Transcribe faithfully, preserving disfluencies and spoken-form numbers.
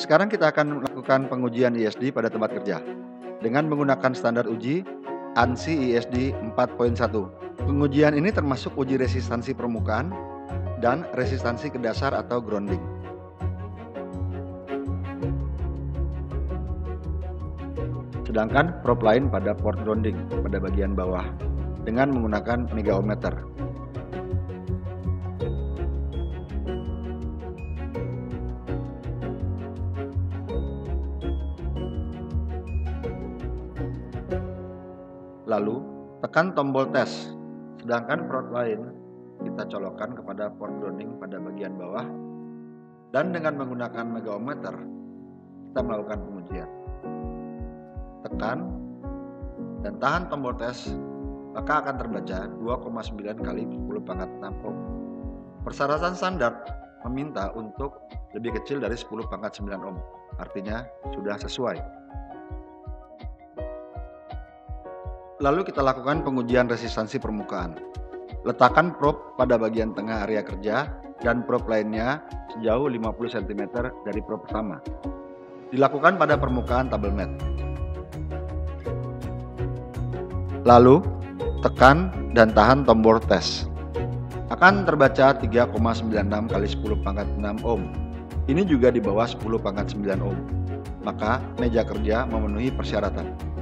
sekarang kita akan melakukan pengujian I S D pada tempat kerja dengan menggunakan standar uji ANSI I S D empat titik satu. Pengujian ini termasuk uji resistansi permukaan dan resistansi ke dasar atau grounding. Sedangkan probe lain pada port grounding pada bagian bawah dengan menggunakan megaohmmeter. Lalu tekan tombol tes, sedangkan probe lain kita colokkan kepada port grounding pada bagian bawah, dan dengan menggunakan megaohmmeter kita melakukan pengujian. Tekan dan tahan tombol tes, maka akan terbaca dua koma sembilan kali sepuluh pangkat enam ohm. Persyaratan standar meminta untuk lebih kecil dari sepuluh pangkat sembilan ohm, artinya sudah sesuai. Lalu kita lakukan pengujian resistansi permukaan. Letakkan probe pada bagian tengah area kerja dan probe lainnya sejauh lima puluh sentimeter dari probe pertama. Dilakukan pada permukaan tabel mat. Lalu tekan dan tahan tombol tes. Akan terbaca tiga koma sembilan enam kali sepuluh pangkat enam ohm. Ini juga di bawah sepuluh pangkat sembilan ohm. Maka meja kerja memenuhi persyaratan.